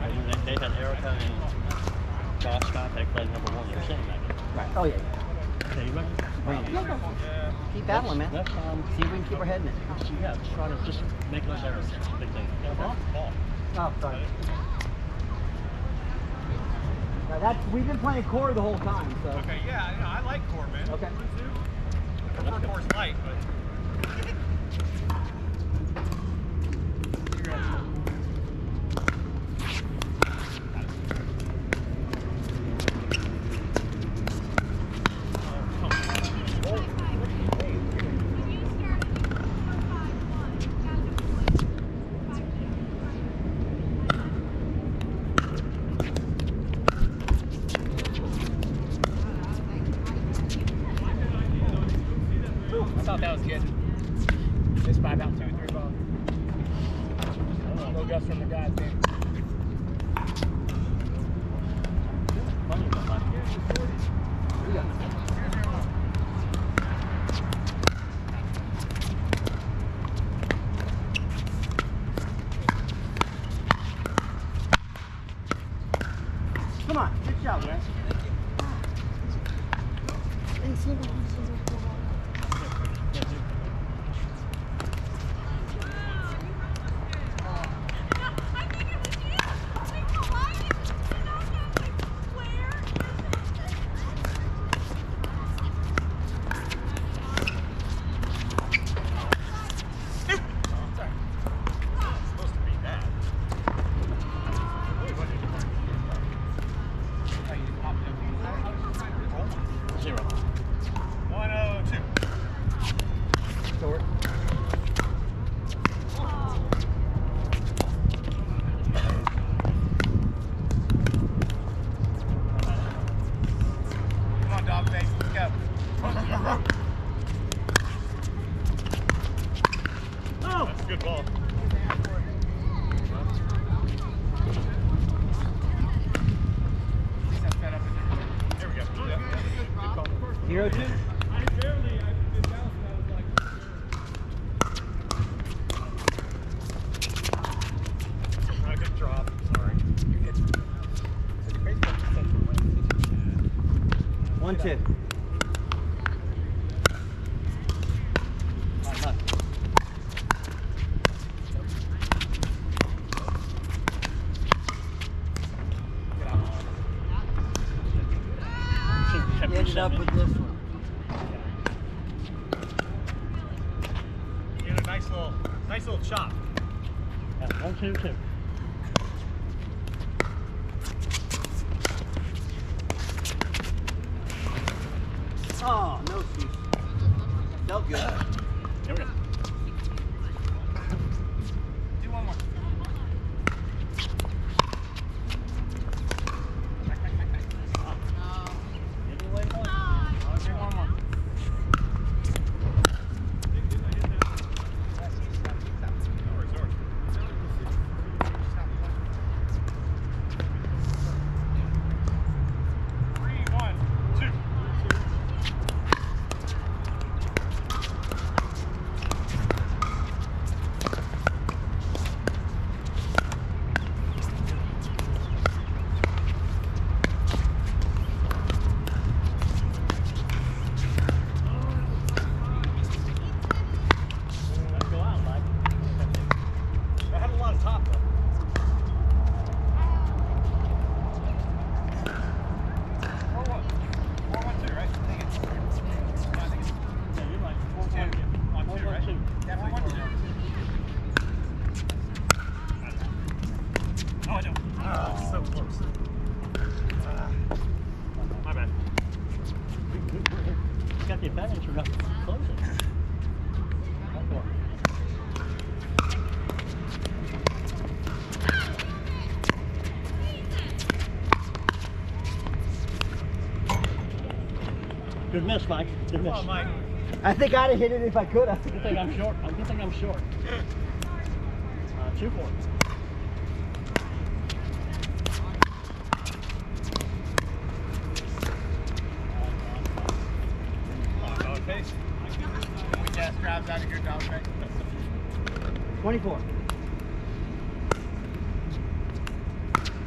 They had Erica and Josh Scott. They played #1. They were sitting back there. Right. Oh yeah. Okay, you ready? Bring it. Keep battling, man. Let's, See if we can keep our head in it. yeah, just try to make less errors. Big thing. Oh, sorry. Now we've been playing core the whole time, so. Okay, yeah, I like core, man. Okay. I prefer core's light, but. I thought that was good. Just by about 2 or 3 balls. No guts from the guys, man. Come on, good shot, man. Good ball. There we go. 0-2. Good drop. Sorry. 1-2. Ended up with this one. You had a nice little chop. Yeah, 1, 2, 2. Oh, no excuse. Felt good. Here we go. Do one more. My bad. Got the advantage for not closing. Good miss, Mike. Good miss. Come on, Mike. I think I'd have hit it if I could have. Good thing I'm short. Good thing I'm short. 2-4. Face. We just drives out of your dog face. 24.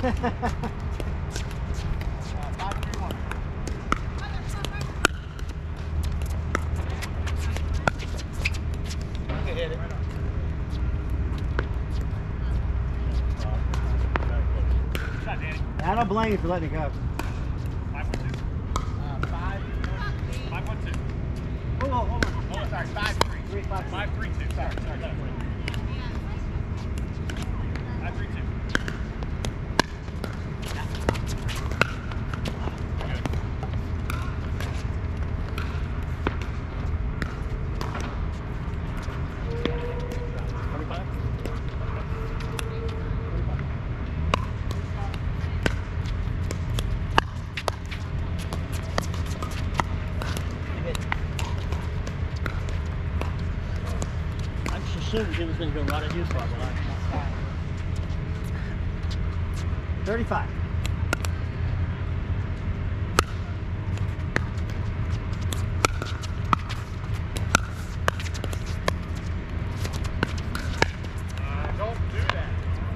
5-3-1. You can hit it. Shot, Danny. I don't blame you for letting it go. 5-1-2. 5-1-2. Hold on. Oh, sorry, 5-3. 3-5-2. 5-3-2. Sorry. 5-3-2. I just assumed he was going to go right at you, so I 35. Don't do that.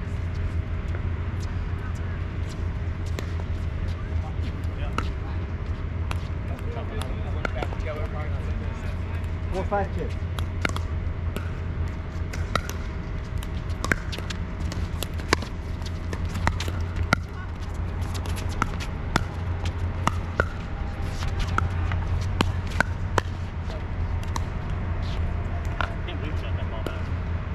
Four, 5-2. can't believe you got that ball back.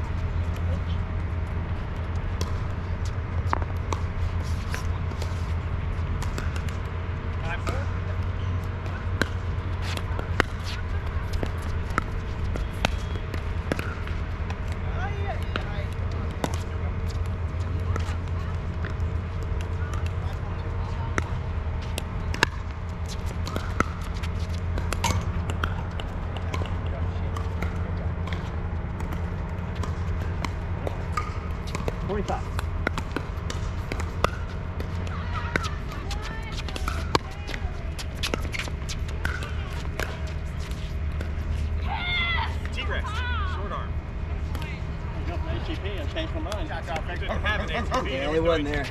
T-Rex, short arm. You jumped from ACP and changed my mind. Didn't have an ATP. Yeah, it wasn't there.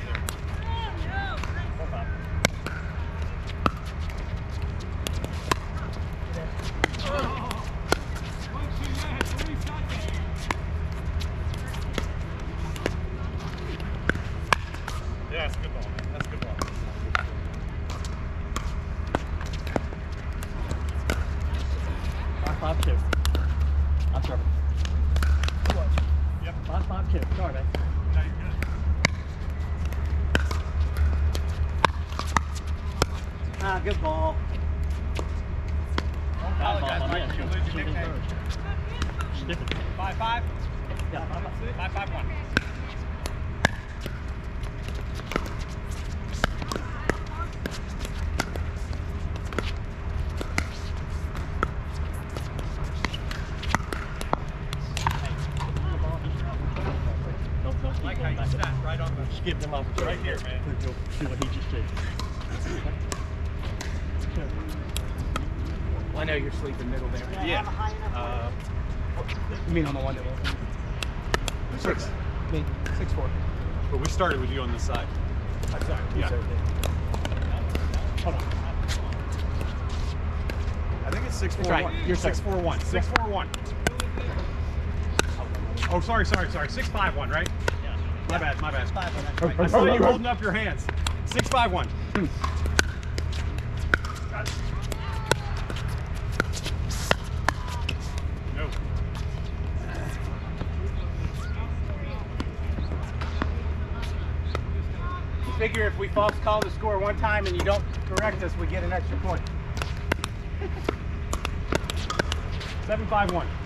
4-5. Yeah, that's a good ball, man. That's a good ball. Five, 5-2. I'm sorry. Yep. 5-5-2. Sorry, man. No, you're good. Ah, good ball. Don't Foul ball apologize, on Mike. me. You're losing your nickname. Stupid. 5-5. Yeah, 5-5. 5-5-1. Don't Like keep how going you back. sat right on the... Just give them opportunity. Right here, man. See what he just did. I know you're sleeping middle there. Yeah. You mean on the one that was? 6. Me. 6'4". But we started with you on this side. I'm sorry. Yeah. Hold on. I think it's 6'4". That's right. You're 6'4". 6'4". Oh, sorry. 6'5", right? Yeah. My bad. Right. I saw you holding up your hands. 6'5". No. Figure if we false call the score one time and you don't correct us, we get an extra point. 7-5-1.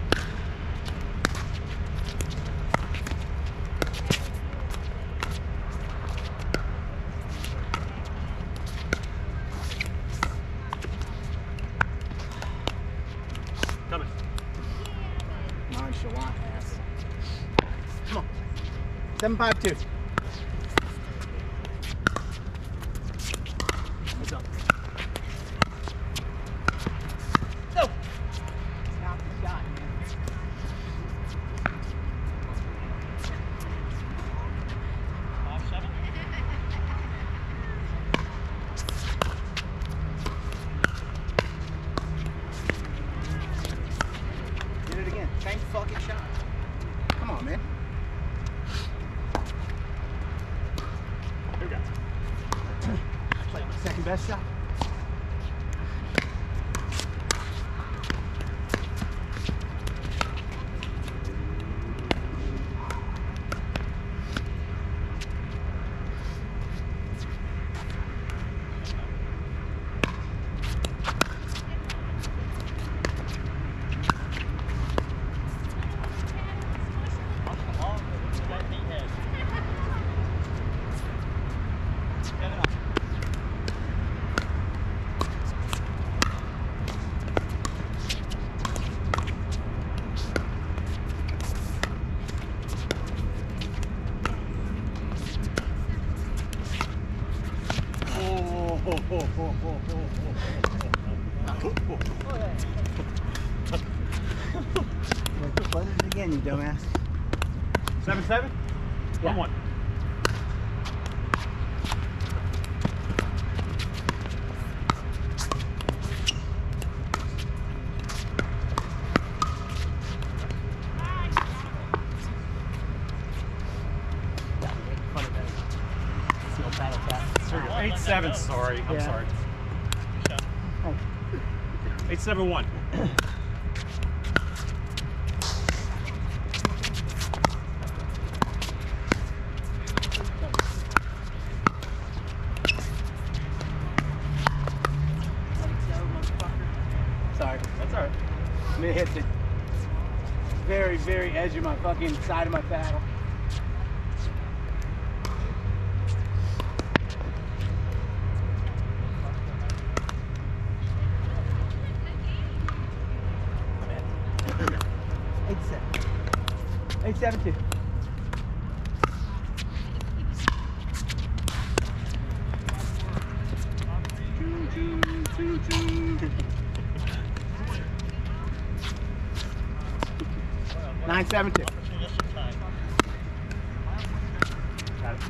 Coming. Nonchalant ass. Come on. 7-5-2. What's up? Go. Stop the shot, man. best shot. Put it again, you dumbass. 7-7? Yeah. 1-1. It's the old battle tap. 8-7, sorry. I'm Yeah. sorry. Oh. 8-7-1. Sorry. That's all right. I'm gonna hit the very, very edge of my fucking side of my paddle. Eight, 7-2. Nine, 7-2. Got it.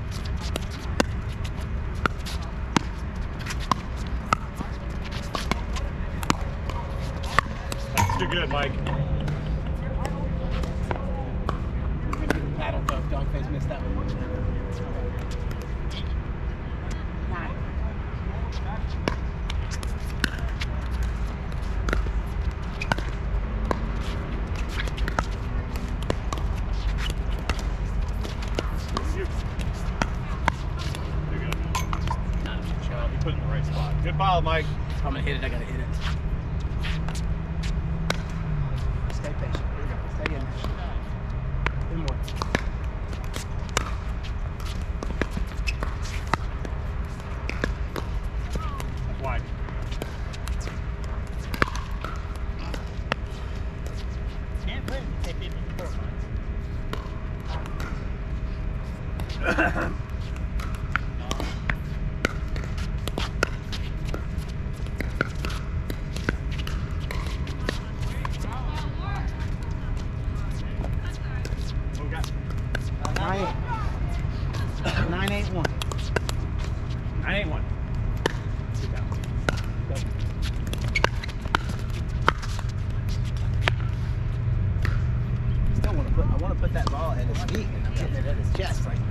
That's too good, Mike. Paddle though, Dogface missed that one. Nine. You. Too good. You put it in the right spot. Good ball, Mike. If I'm gonna hit it, I gotta hit it. Stay patient. Here we go. Stay in there. Two more. Wide. Can't win. Can't beat the four What we got? 9-8-1. 9-8-1. Sit down. Still want to put. I want to put that ball at his feet, and I'm hitting it at his chest. Like,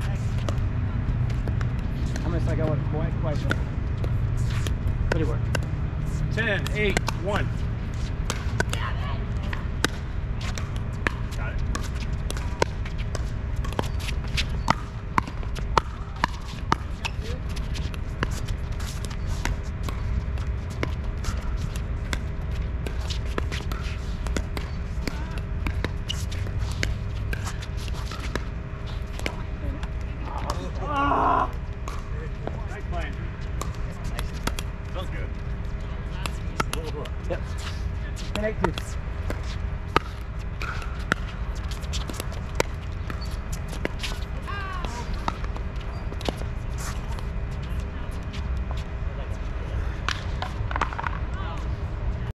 I'm just like I wasn't quite sure. But it worked. 10-8-1. Got it. Nice playing. Feels good. Yep. 10-8-2.